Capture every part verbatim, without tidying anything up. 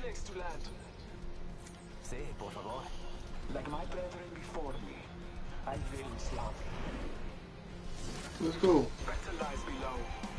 place to land. Sí, por favor. Like my brethren before me, I will Slav. Let's go. Better lies below.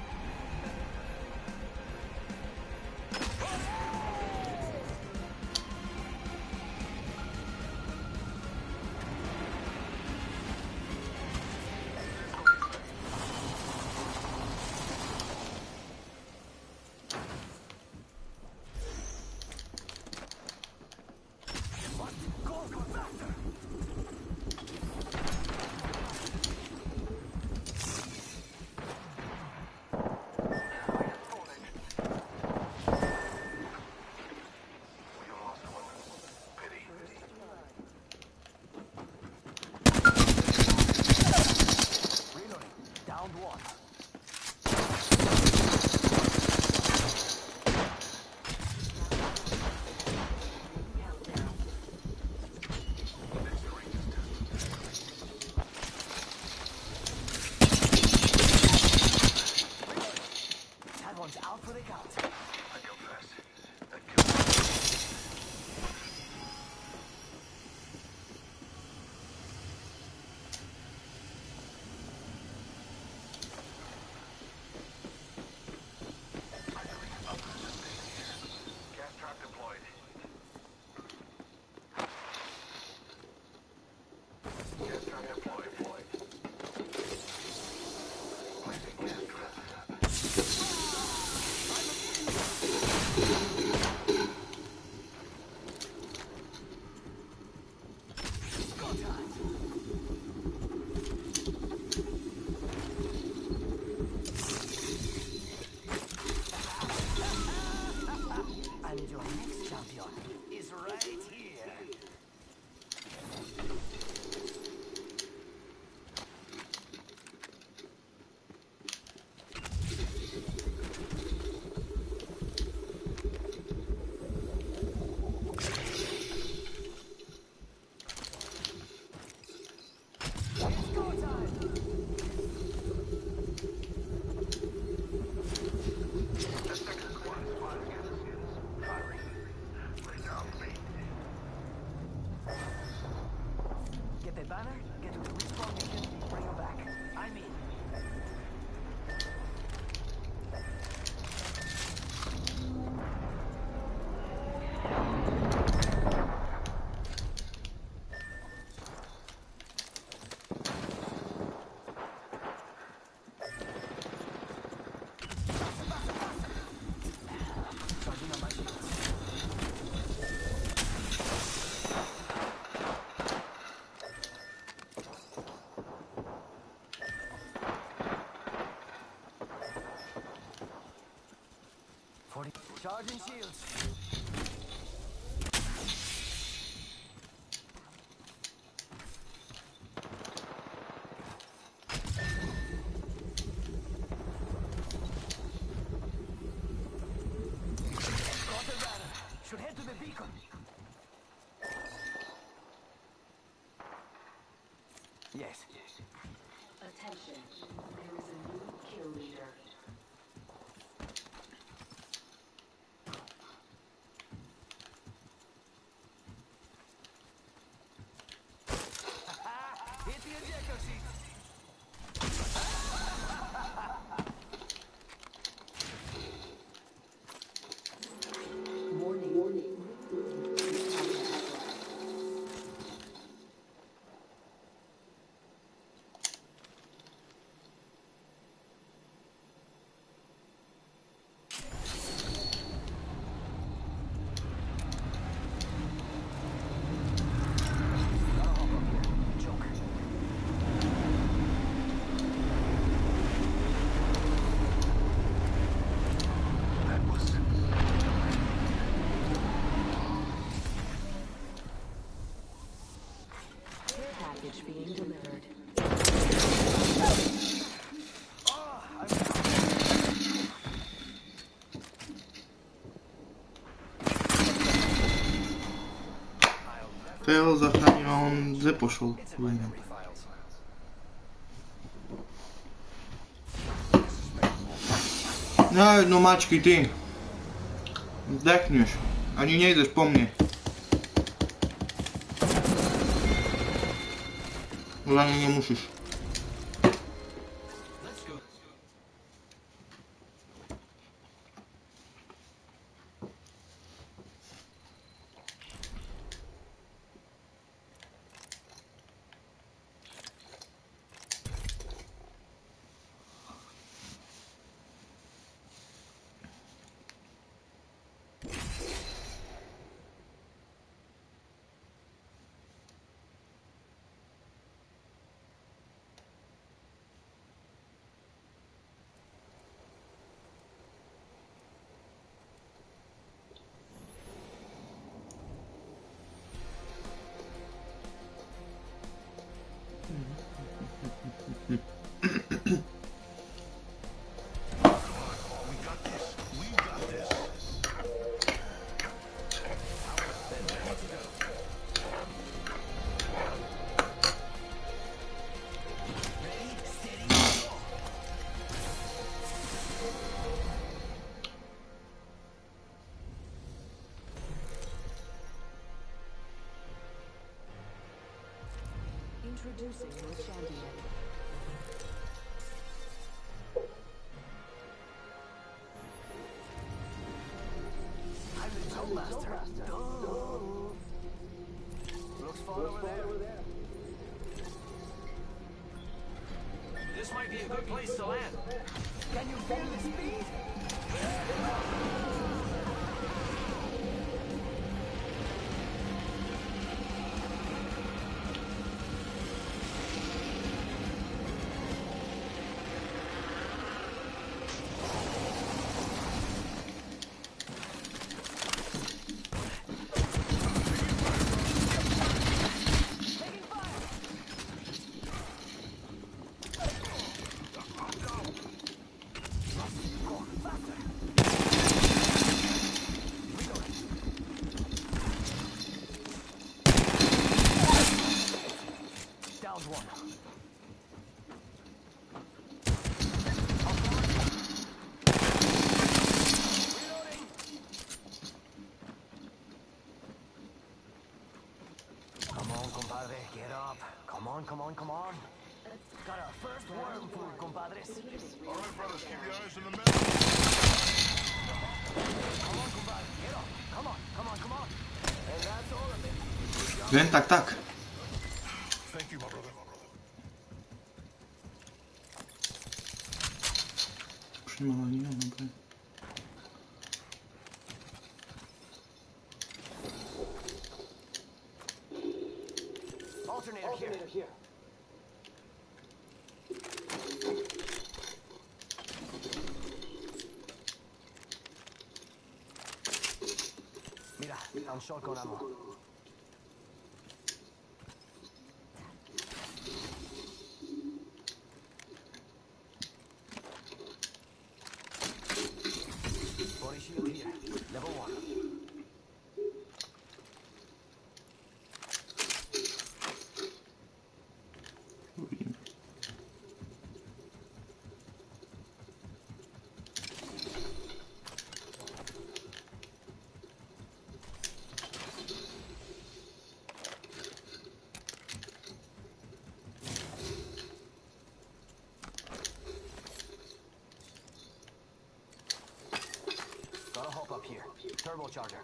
Charging shields. Got the radar. Should head to the beacon. Yes. Attention. There is a new kill leader. Hit the ejector seat. Warning. Warning. Package being delivered. To ja ho zachráním a on nepošel. No, no mačky ty. Zdechneš. Ani nie idziesz po mnie. Dla mnie nie musisz. Introducing your champion. I'm the Jump Master. Duh. Looks fun over there. This might be a good place to land. Can you feel the speed? Downed one. Reloading. Come on, compadre, get up. Come on, come on, come on. Got our first worm food, compadres. All right, brothers, keep your eyes in the middle. Come on, compadre, get up. Come on, come on, come on. And that's all of it. Wiem, tak, tak. Thank you, my brother. Przymalowanie, dobra. Alternator here. here. Mira, I'm shotgun ammo. Body shield here. Level one. Gotta hop up here. Turbocharger.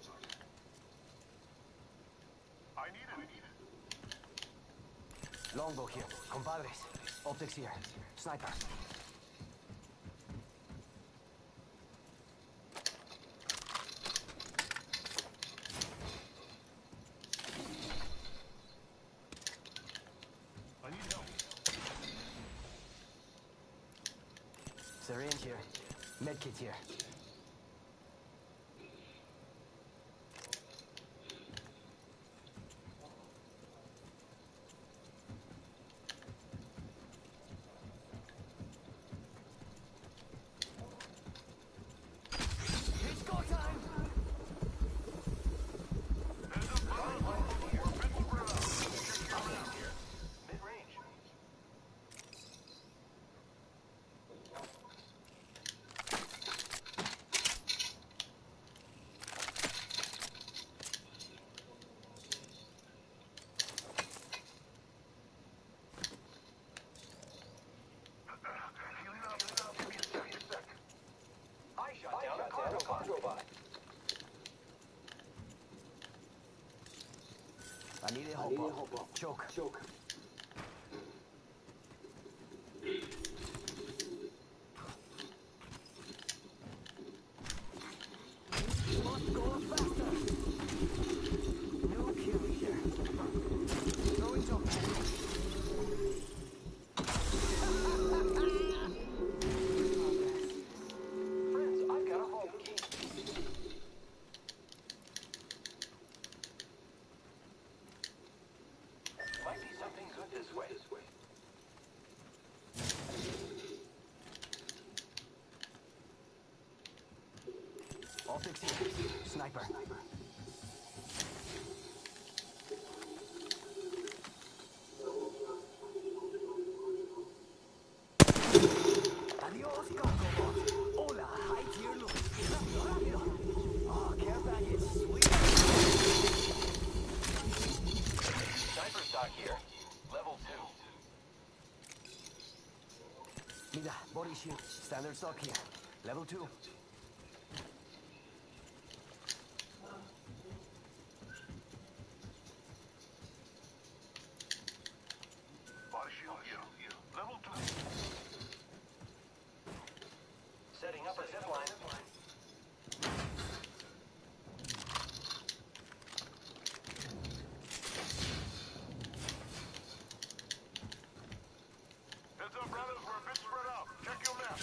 I need it. Longbow here. Compadres. Optics here. Sniper. I need help. Syringe here. Medkit here. It's go time! Mid-range. I need a hop up. Choke. Choke. Must go faster. No kill leader. Throwing jump. Friends, I've got a home key. Might be something good this way. This way. Optics here. Sniper. Adios, Cocobot. Hola, hide here, look. Rápido, rápido. Oh, care package. Sweet. Sniper stock here. Level two. Mira, body shield. Standard stock here. Level two. Body shield here. Level two. Setting up a zip line. Heads up, brothers. We're a bit spread out. Check your map.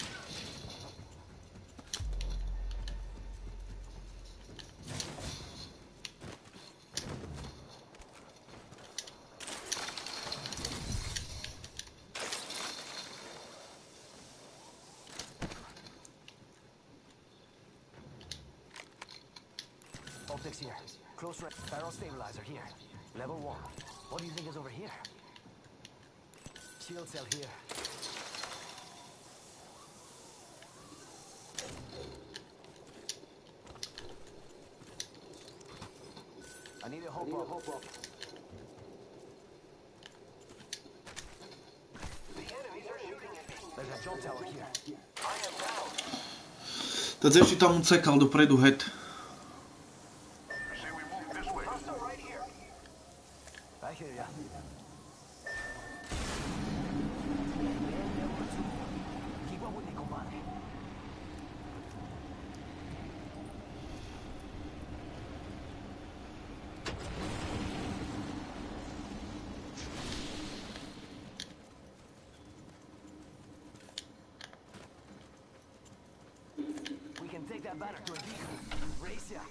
Optics here. Close range. Barrel stabilizer here. Level one. What do you think is over here? Shield cell here. I need a hop up. Hop up. The enemies are shooting at me. There's a jump tower here. I am down. Teď ešte tam ucekal dopredu head. I say we move this way. Hostile right here. I hear ya. Keep up with me, compadre. We can take that banner to a beacon. Race ya.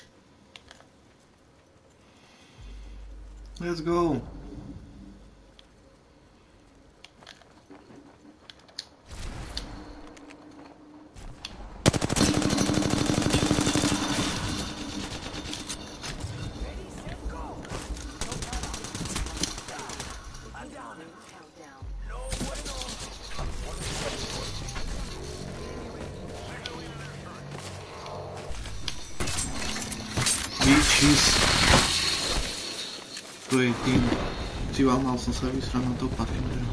Let's go. Ready, set, go! I'm down. Countdown. No bueno. Bitches. To je tým. Cíval, mal som sa vysrať na to Pathfindera.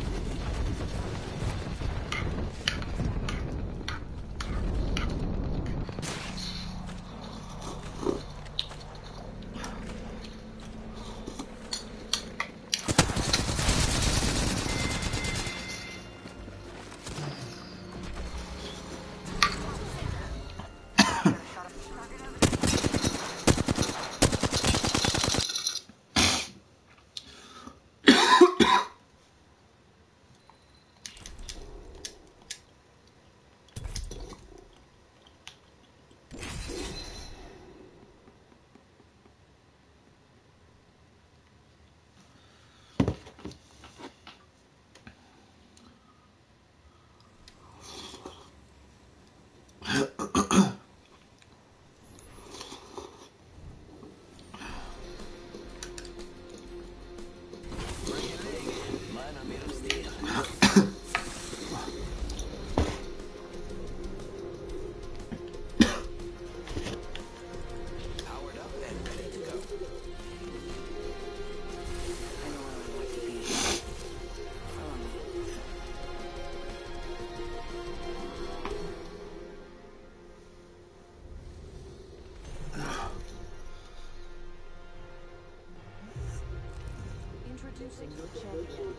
Introducing your champion.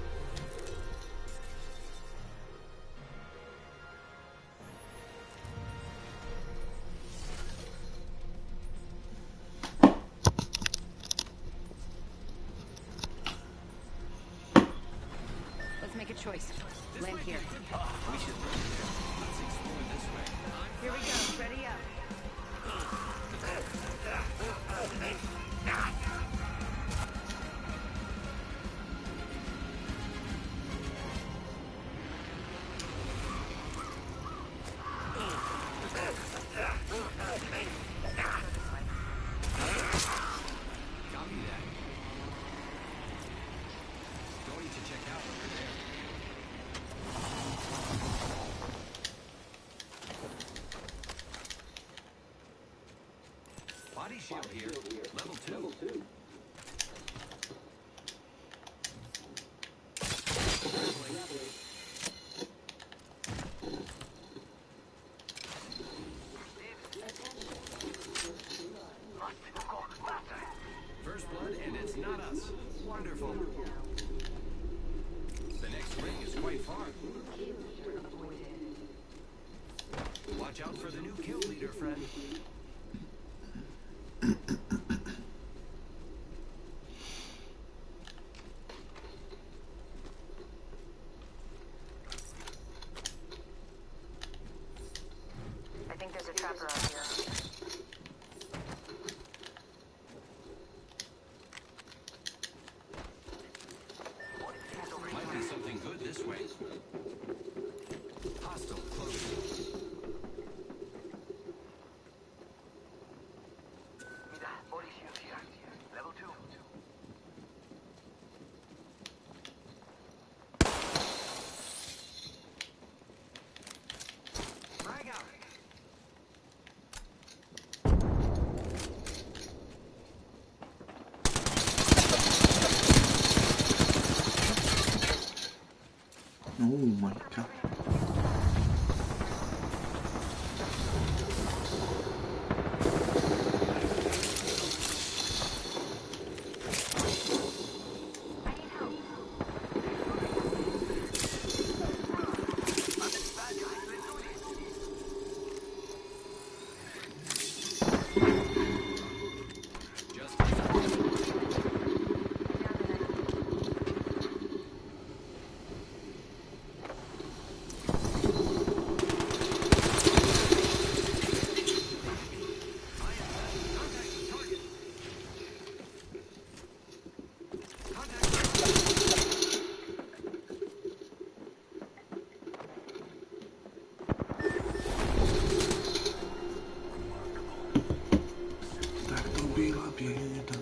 Let's make a choice. Land here. We should run there. Let's explore this way. Here we go. Ready up. Copy that. Going to check out over there. Body shield here. Level two. First blood, and it's not us. Wonderful. The next ring is quite far. Watch out for the new kill leader, friend. I think there's a trapper out here. Might be something good this way. Hostile close. Mira, body shield here. Level two. Frag out. Oh my god. Just Tak to byla běda.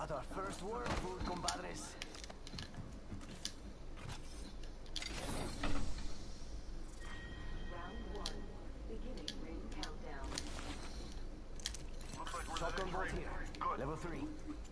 Got our first worm food, compadres. Round one. Beginning ring countdown. Looks like we're Shotgun the bolt next ring. here. Good. Level three.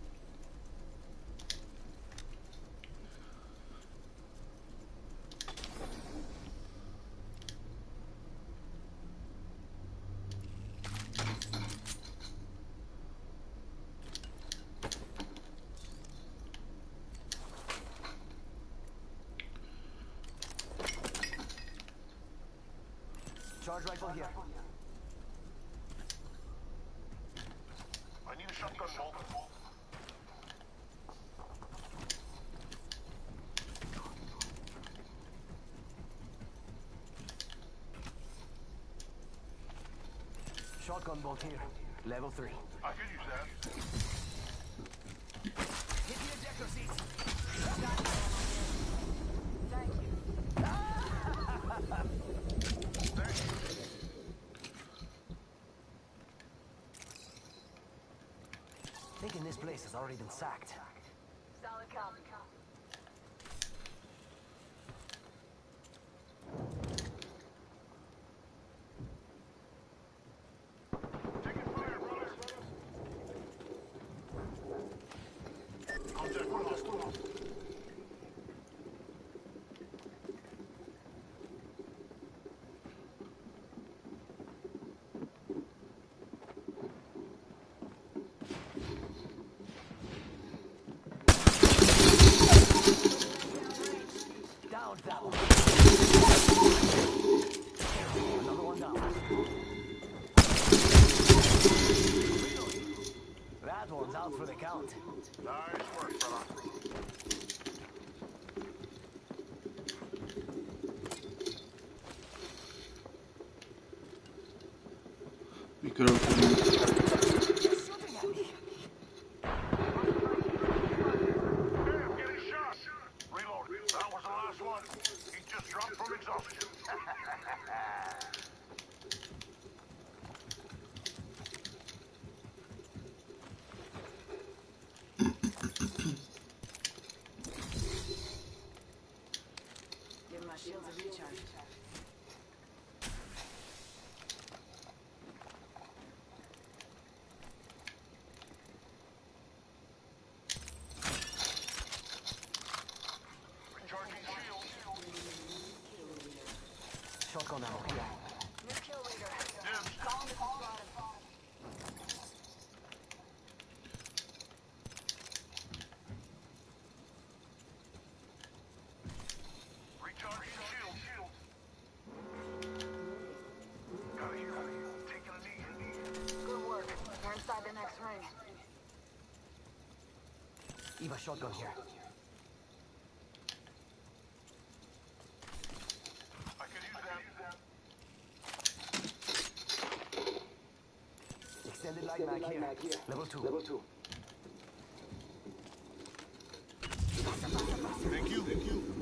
Charge rifle here. I need a shotgun bolt. Shotgun bolt here. Level three. I could use that. Hit the ejector seat. Thinking this place has already been sacked. Solid copy. Taking fire, brother. Contact with hostile. Down that one. Another one down. That one's out for the count. Nice work, brother. Mikrofon. Shooting at me. Hey, I'm getting shot. Reload. That was the last one. He just dropped from exhaustion. Give my shields a recharge. Recharging shield. Shotgun ammo here. New kill leader. Dibs. Call me spotted. Recharging shield. Got it here. Taking a knee. Good work. We're inside the next ring. Eva, shotgun here. I could use that. Extended light mag here. Level two. Level two. Thank you. Thank you.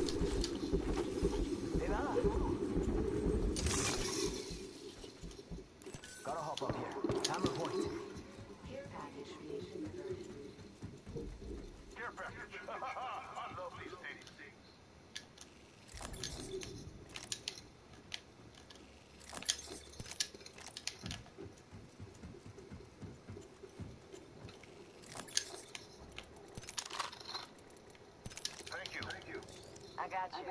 De nada. Gotta hop up here. Hammer point. Care package being delivered. Care package. I love these things. Thank you. Thank you. I got you.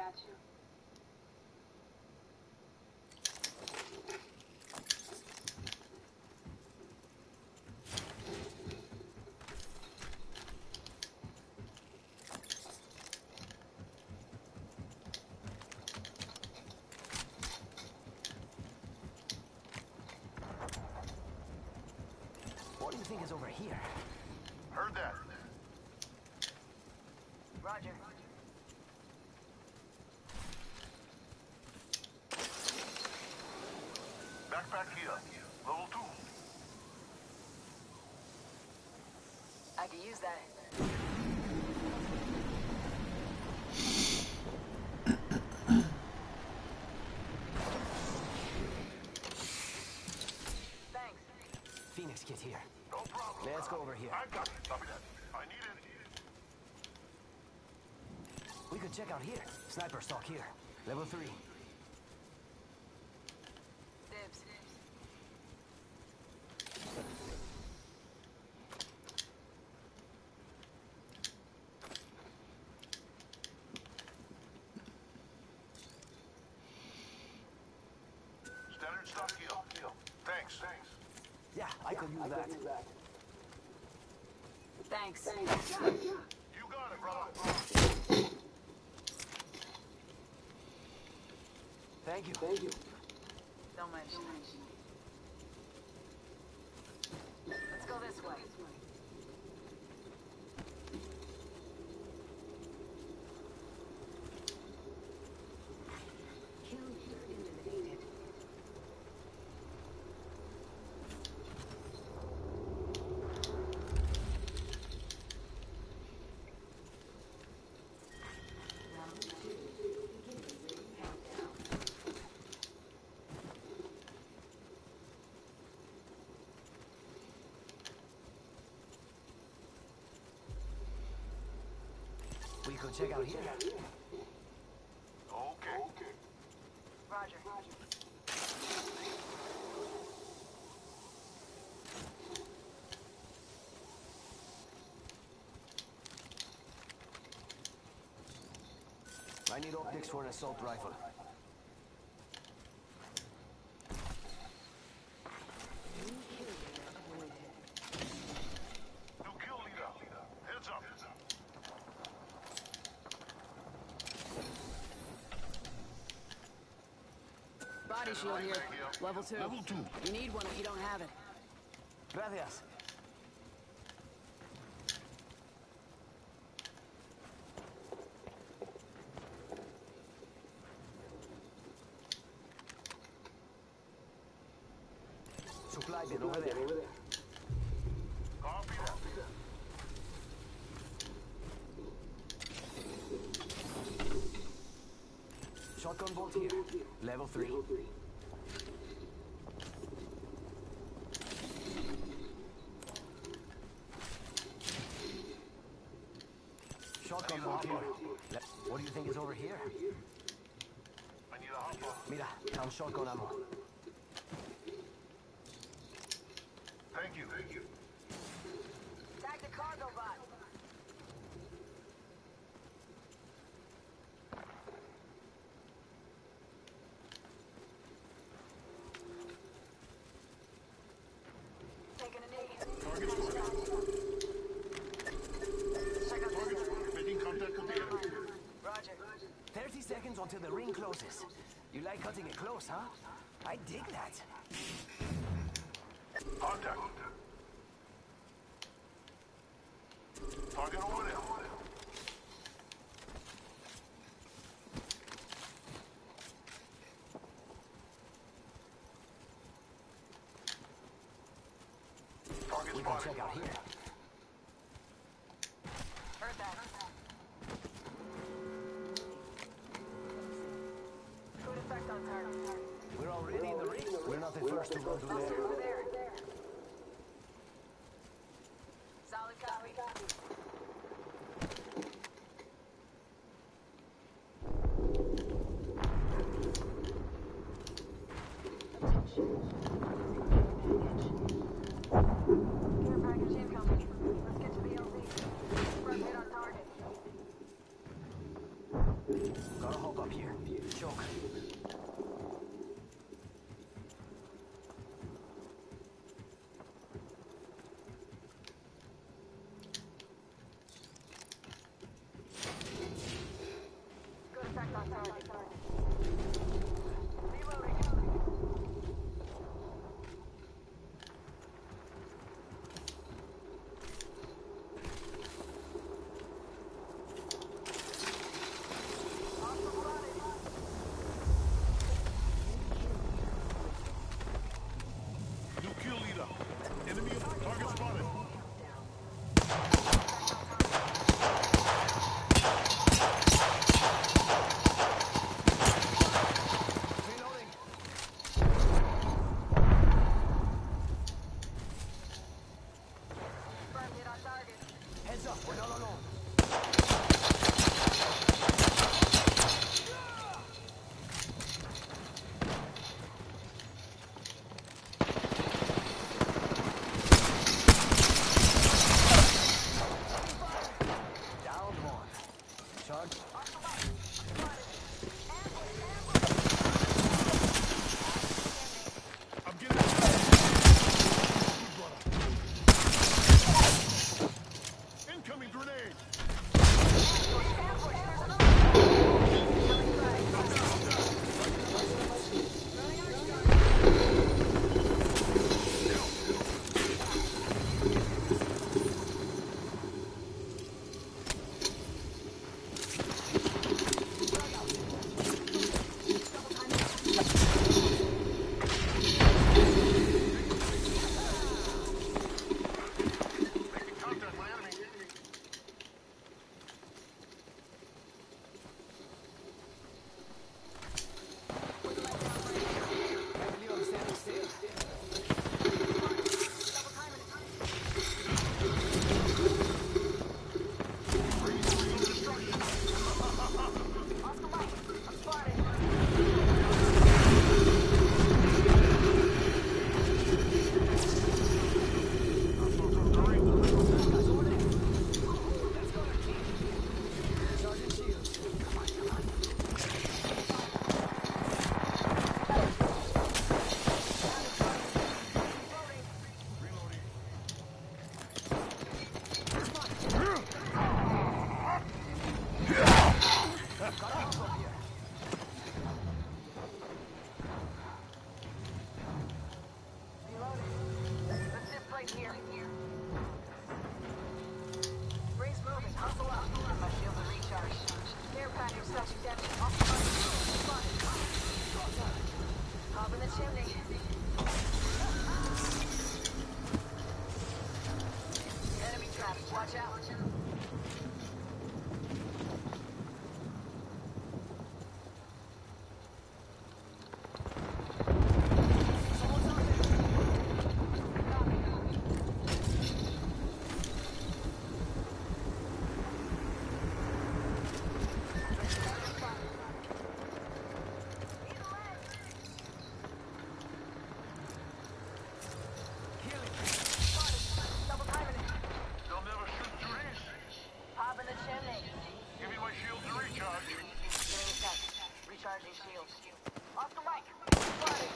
What do you think is over here? Heard that. Roger. Backpack here. Level two. I could use that. Thanks. Phoenix kit here. No problem. Let's go over here. I I got it. Copy that. I need it. We could check out here. Sniper stock here. Level three. Dibs. Standard stock here. Thanks. Thanks. Yeah, I could use that. Thanks. You got it, brother. Thank you. Thank you. Don't mention it. Let's go this way. Kill leader eliminated. Round two. Beginning ring countdown. We could check out here. Okay. Roger. I need optics for an assault rifle. New kill leader. Heads up. Body shield here. Level two. Level two. You need one if you don't have it. Gracias. Supply bin over there. Copy that. Shotgun bolt here. Level three. Shotgun bolt here. Le- What do you think is over here? I need a hopper. Mira, found shotgun ammo. Thank you. Thank you. Tag the cargo bot. Taking a knee. Target spotted. Check out Target this. spotted. Making contact with the enemy. Roger. thirty seconds until the ring closes. You like cutting it close, huh? I dig that. Contact. Target over there. Target We can spotted. check out here. Heard that. Good effect on target. We're already in the ring. We're not the first to run through there. Over there. Solid copy. Care package incoming. Let's get to the L Z. Front hit on target. Gotta hop up here. Choke. Good effect on target. Reloading. Hostile spotted. Heads up, we're not alone. Down one. Charge. I'm getting incoming grenade. Making contact, my enemy. Can't believe I'm standing still. Charging shields. Let's zip right here. Ray's moving. Hustle up. My shields are recharged. Care package such damage. Off the front. Spotted. Hop in the chimney. Enemy traps. Watch out. Double timing it. They'll never shoot through these. Hop in the chimney. Give me my shield to recharge. Give me a sec. Recharging shields. Off the mic. Spotted.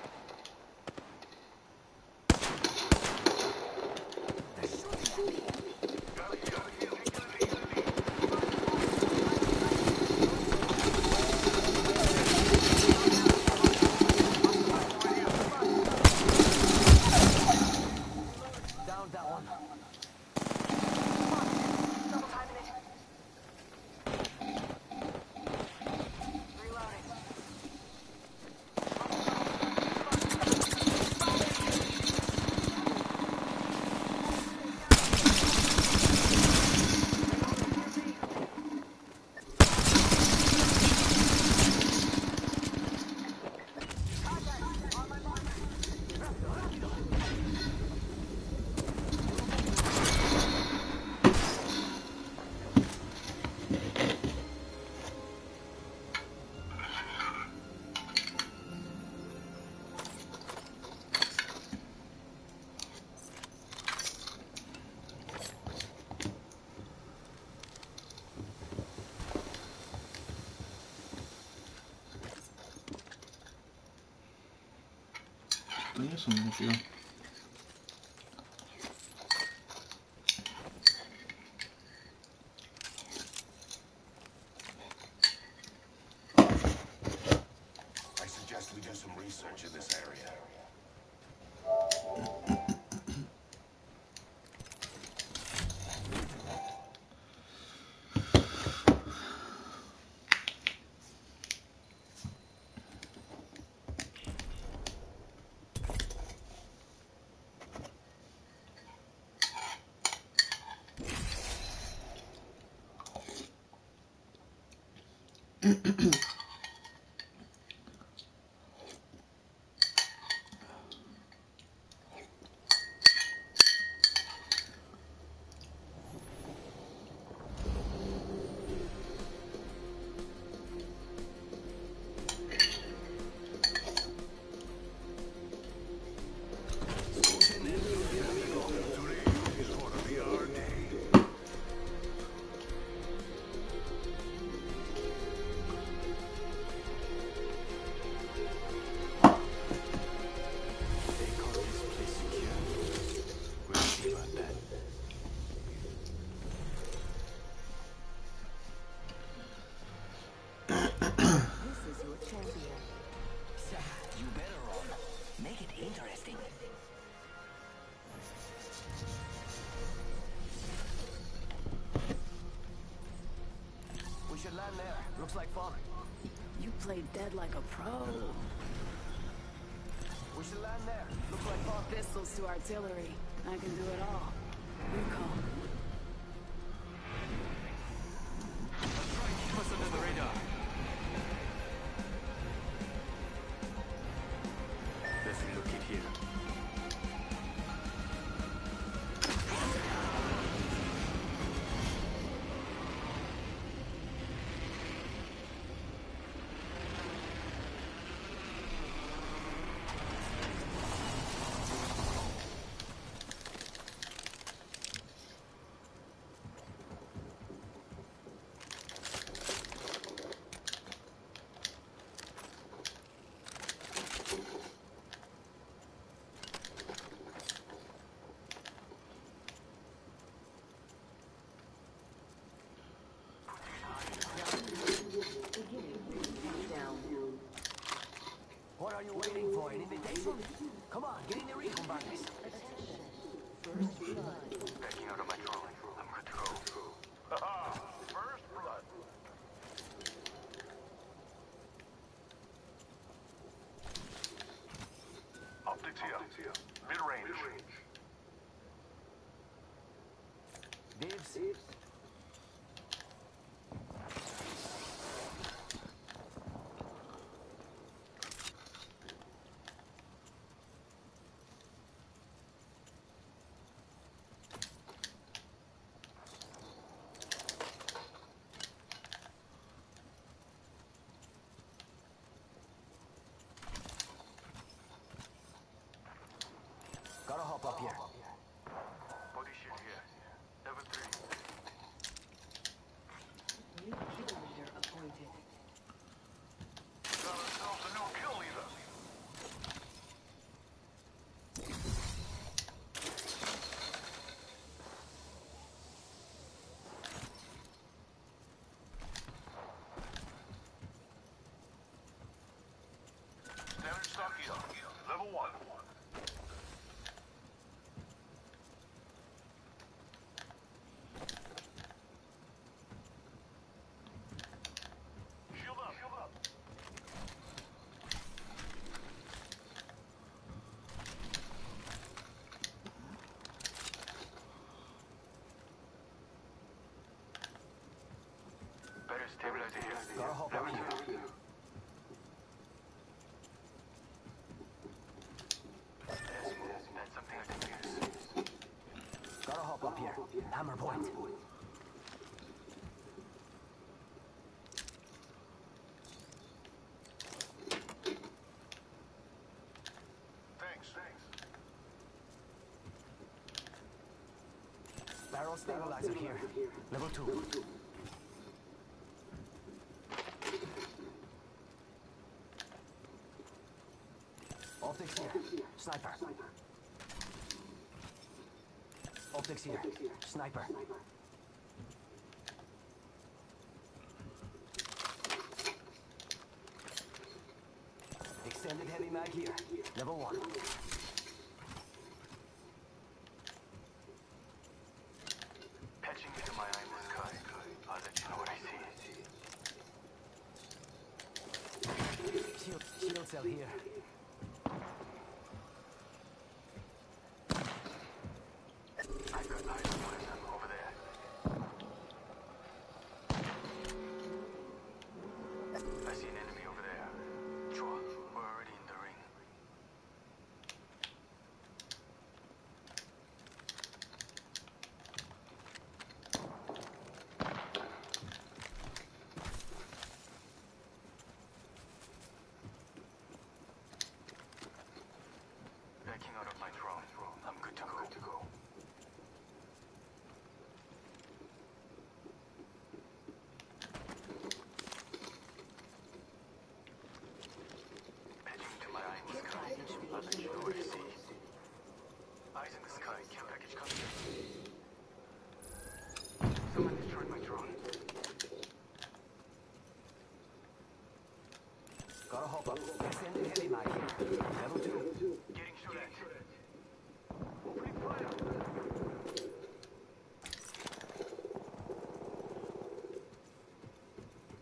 Down that one. Double timing it. Reloading. To nie są może. I suggest we do some research in this area. land there. Looks like fun. You play dead like a pro. We should land there. Looks like fun. Pistols to artillery. I can do it all. Recall. Let's try and keep us under the radar. Let's relocate here. What are you waiting for? An invitation? Come on, get in the recon buggies. Backing out of my drone. I'm good to go. Haha! First blood. Optics here. Mid-range. Dibs. Gotta hop up here. Body shield here. Level three. New kill leader appointed. Got ourselves a new kill leader. Standard stock here. Level one. Shield up. Shield up. Better stabilizer here. Gotta hop up here. That's something I can use. Gotta hop up here. Hammer point. Thanks. Thanks. Barrel stabilizer here. Level two. Optics here. Sniper. Optics here. Sniper. Extended heavy mag here. Level one. Patching into my eye in the sky. I'll let you know what I see. Shield, shield cell here. I've got eyes on one of them over there. I see an enemy over there. Chua, we're already in the ring. Backing out of my drone. I'm good to go. Good to go. Patching into my eye in the sky. I'll let you know what I see. Eyes in the sky. Care package coming. Someone destroyed my drone. Gotta hop up. Extended heavy mag here. Level two. Getting shot at. Opening fire.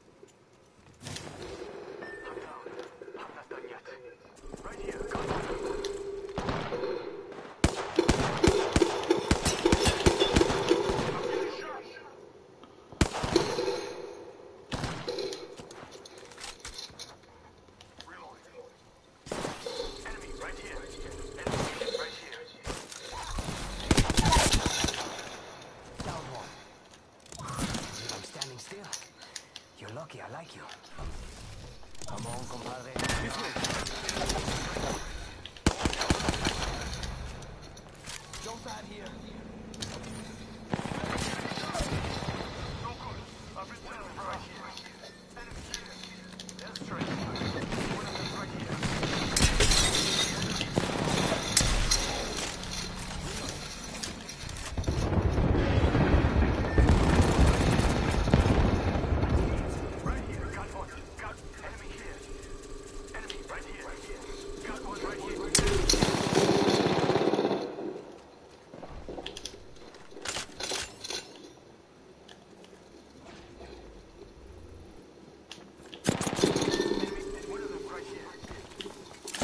You're lucky I like you. Come on, compadre. Jump out here. No good. I've been telling you right here. Enemy here. That's straight. One of them right here. Right here. Got one. Got enemy here. Enemy right here. Got one right here. One of them right here.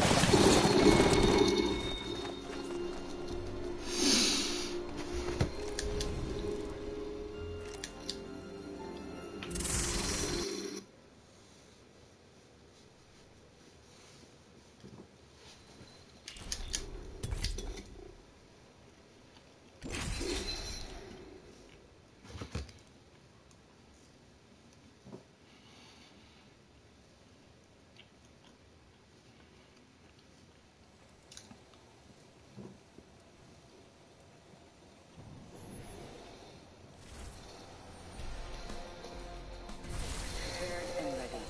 Prepared and ready.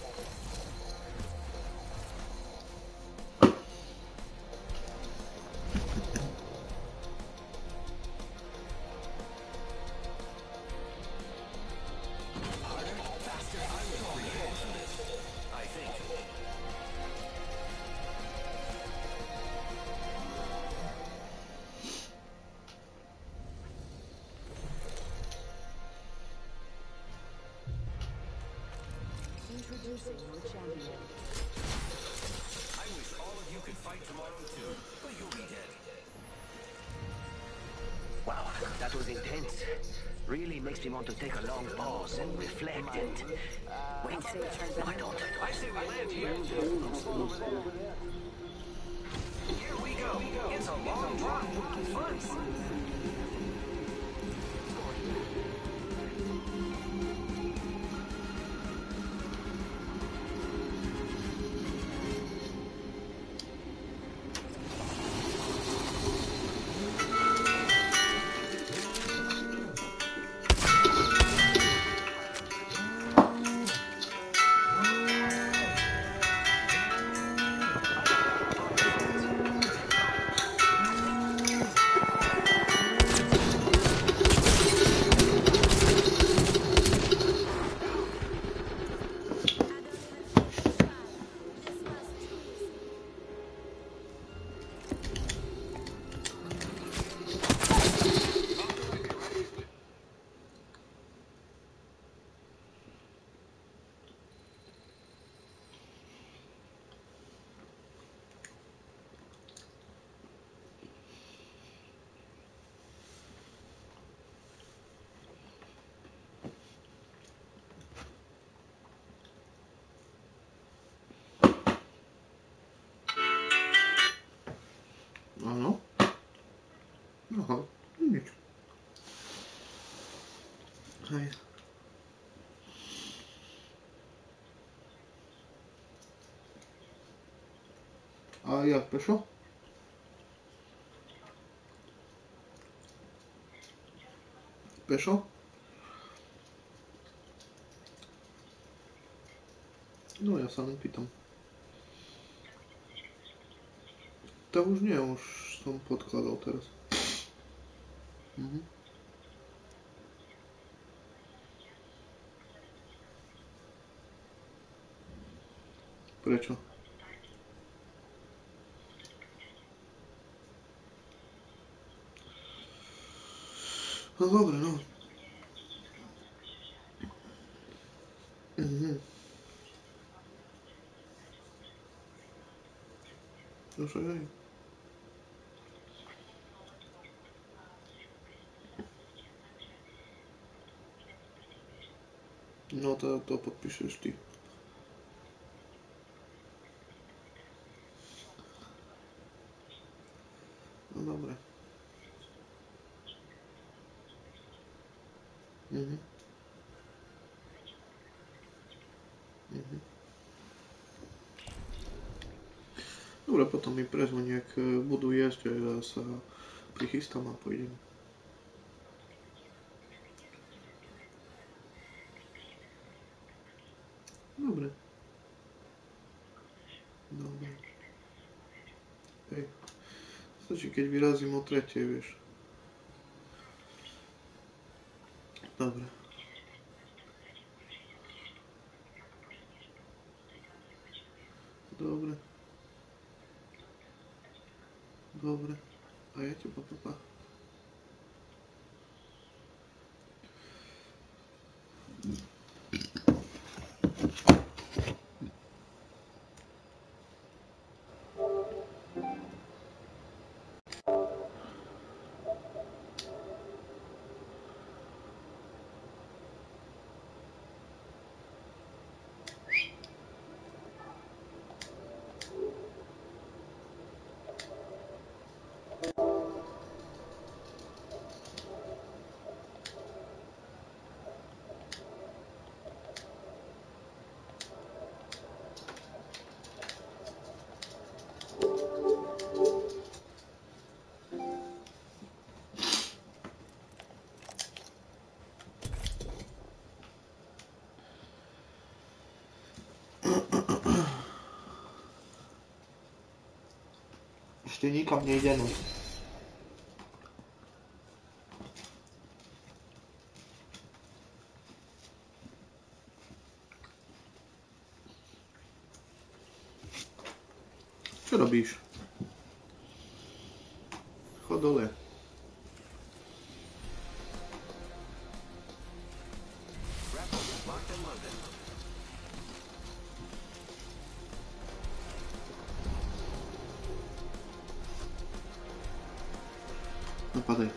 I think. Introducing your champion. I wish all of you could fight tomorrow too, but you'll be dead. Wow, that was intense. Really makes me want to take a long pause and reflect and... Wait, why don't I? I say we land here. Here we go. It's a long drop. Fun. Ano? Aha, nic. Hej. A jak wyszło? Wyszło? No ja samym pitam. To już nie, już są podkładał teraz. Mhm. Prečo? No dobre, no. Mhm. Już ojej. No to, to podpiszesz ty. No dobra. Mhm. Dobre, potom mi prezvoní, ak budú jesť, ja sa prichystám a pôjdem. Dobre. Dobre. Hej. Stačí, keď vyrazím o tretej, vieš. Dobre. Dobre. Dobre. A ja teba, papa. Ešte nikam nejdeme. Čo robíš? Chod dole. Napadaj.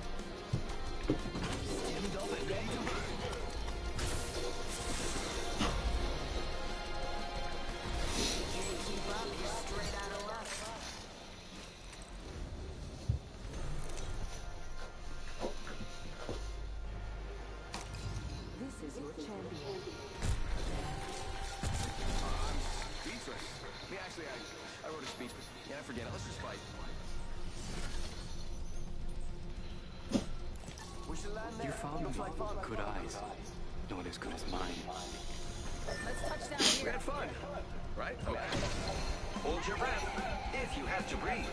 You found me. Good eyes. Not as good as mine. Let's touch down We here. had fun, right? I mean, hold your breath if you have to breathe.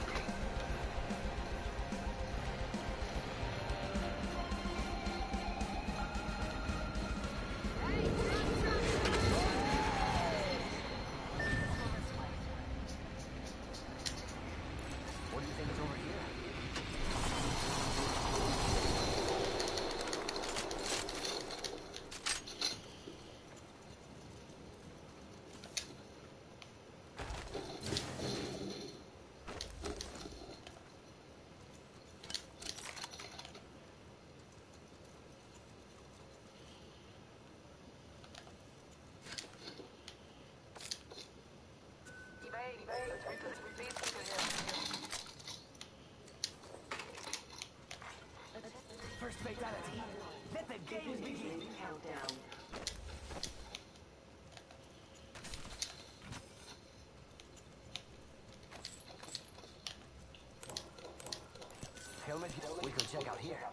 What do you think is over here? First fatality. Let the games begin. Countdown. Helmet, we could check out here.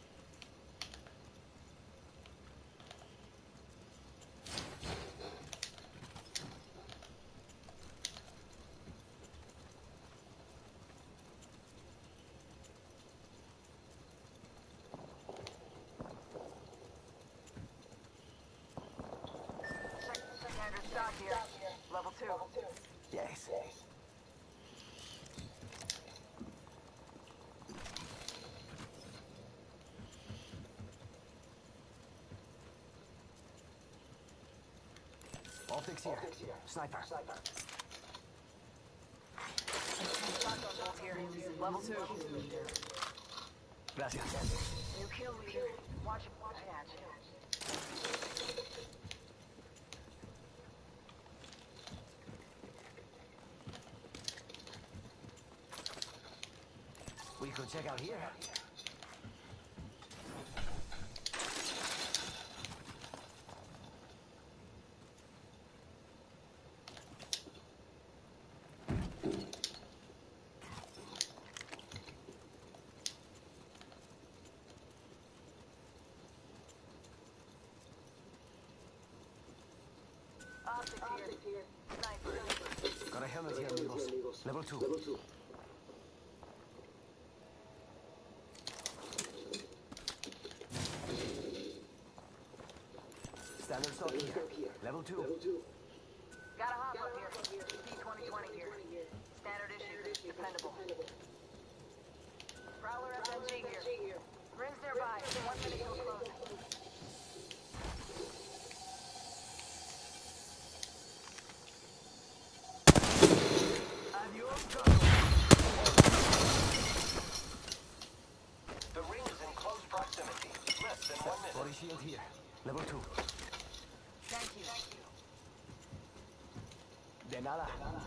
Standard stock here. Level two. Yes. Optics here. Sniper. Shotgun bolt here. Level two. Gracias. New kill leader. Watch it. Watch it. We could check out here. Got a helmet here, amigos. Level two. Level two. Standard stock here. Level two. Level two. Got a hop up here. P twenty twenty here. Standard issue. Dependable. Prowler S M G here. Rings nearby. One minute till closing. The ring is in close proximity. Less than one minute. Body shield here. Level two. Thank you. De nada.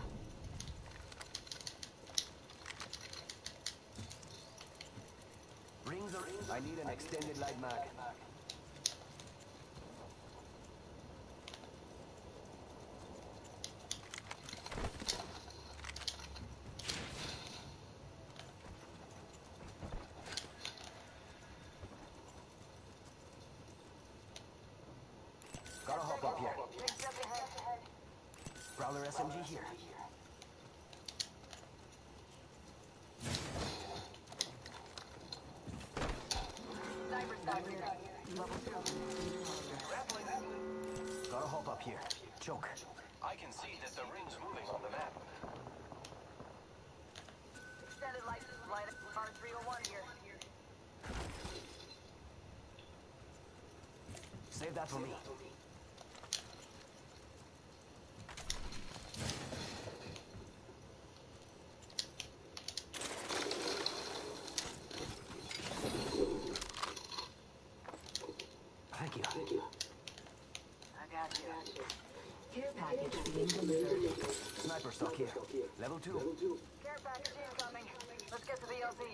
Rings are in. I need an extended light mag. Gotta hop up here. Rings just ahead. Prowler S M G here. Sniper stock here. Level two. Grappling. Gotta hop up here. Choke. I can see that the ring's moving on the map. Extended light. Light R three oh one here. Save that for me. Thank you. Thank you. I got you. Care package being delivered. Sniper stock here. Level two. Level two. Care package incoming. Let's get to the L Z.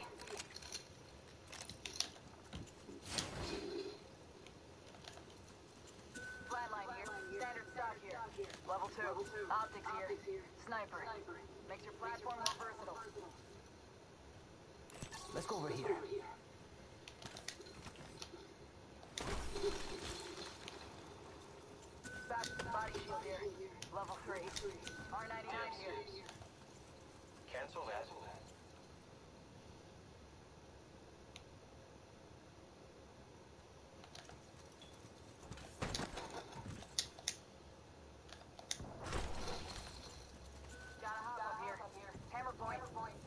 Flatline here. Standard stock here. Level two. Optics here. Sniper. Makes your platform more versatile. Let's go over here. Back body shield here. Level three. R ninety-nine here. Cancel that. Got a hop up here. Hammer point.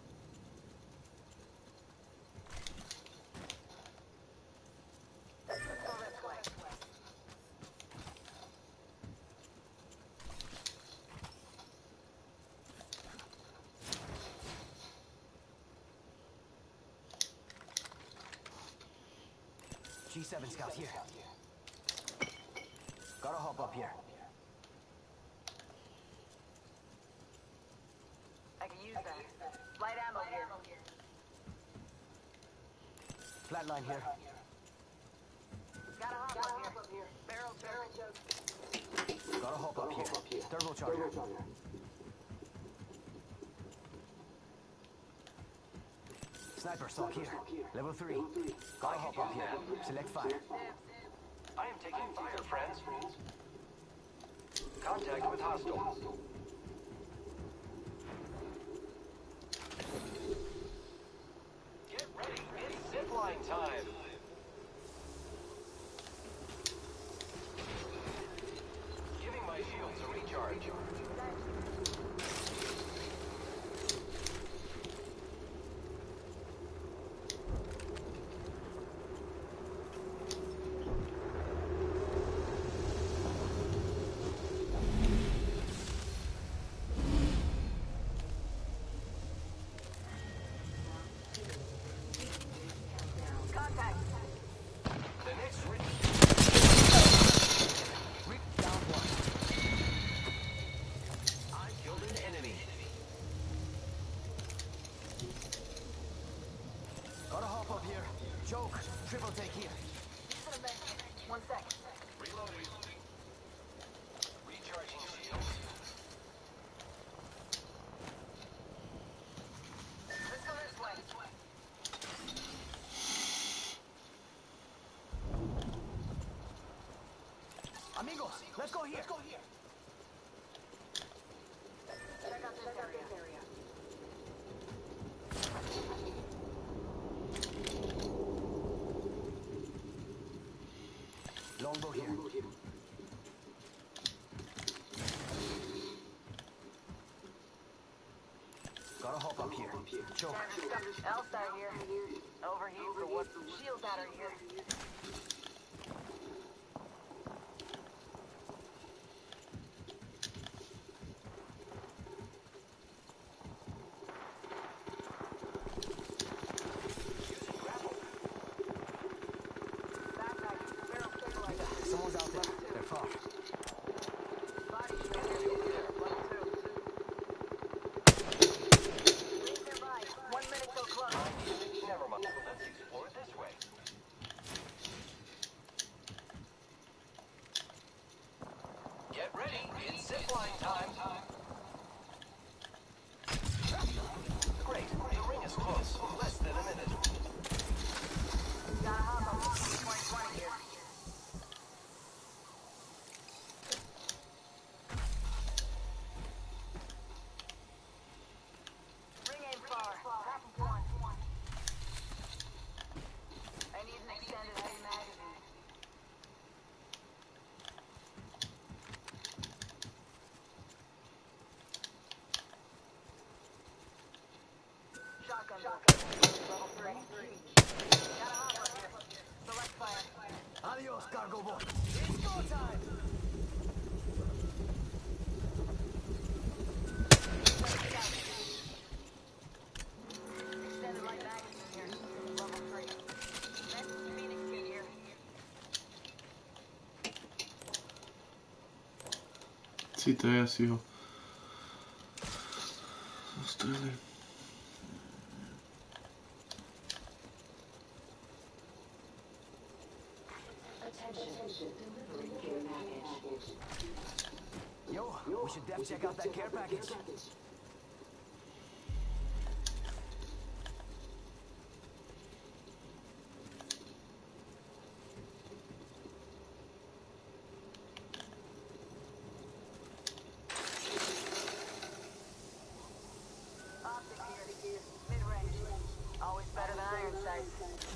Let's go this way. G seven scout here. Gotta hop up here. I can use that. Light ammo here. Flatline here. Got a hop up here. Barrel choke. Gotta hop up here. Turbocharger. Sniper stock here. Level three. Gotta hop up here. Select fire. I am taking fire, friends. Contact with hostile. Get ready. It's zipline time. Giving my shields a recharge. Contact. The next ring. Rick down one. I killed an enemy. Gotta hop up here. Choke. Triple take here. One sec. Reloading. Recharging shields. Let's go this way. Amigos, let's go here. Check out area. Longbow here. Gotta hop up here. Choke. Elstar here. Overheat for what? Shield battery here. Someone's out there. They're far. Body shield here. Level two. Please nearby. One minute till close. Never mind. Let's explore this way. Get ready. It's zipline time. Great. The ring is close. Less than a minute. Gotta hop on twenty twenty here. Ring aim far. Half of one. I need an extended heavy magazine. Shotgun. Level three. Gotta hop on here. Select fire. Adios, cargo boy. It's go time. Extended light magazine here. Level three. Next, Phoenix kit here. Si te si ho strelil. Attention. Delivering care package. Yo, we should def check out that care package. Optic here. Mid-range. Always better than iron sights.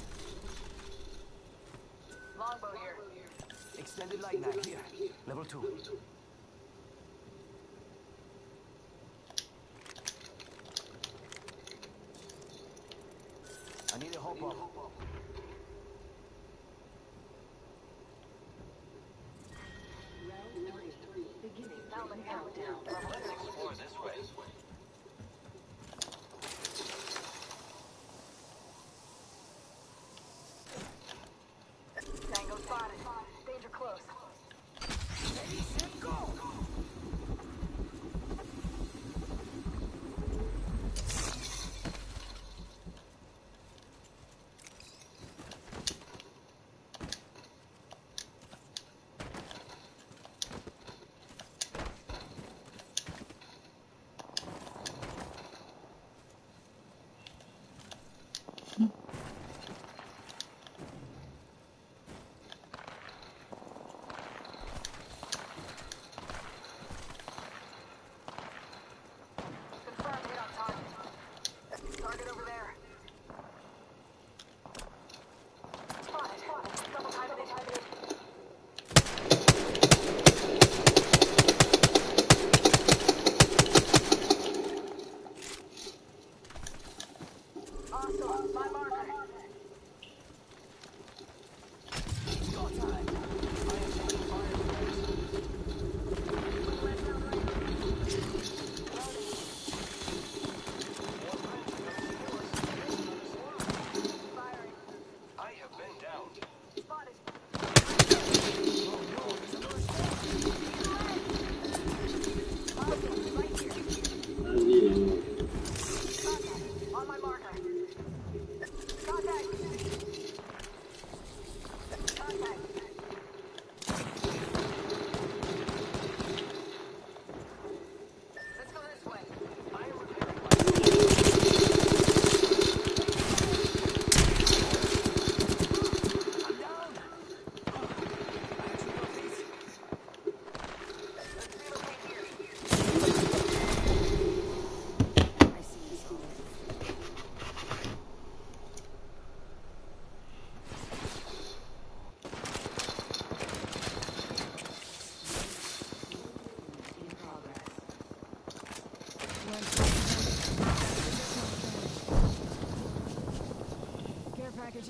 Longbow here. Extended light mag here. Level two. I need a hop up. Round three. Beginning ring countdown. Let's explore this way. Tango spotted. Danger close. Ready, set, go!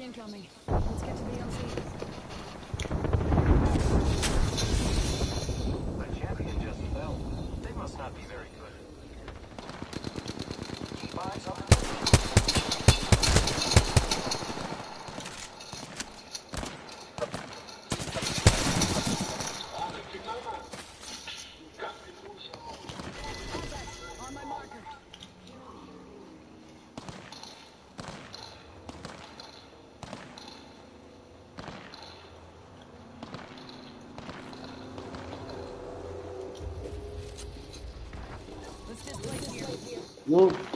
incoming. Let's get to the L Z. The champion just fell. They must not be very good. Keep eyes on the On my marker. Let's displace here. No,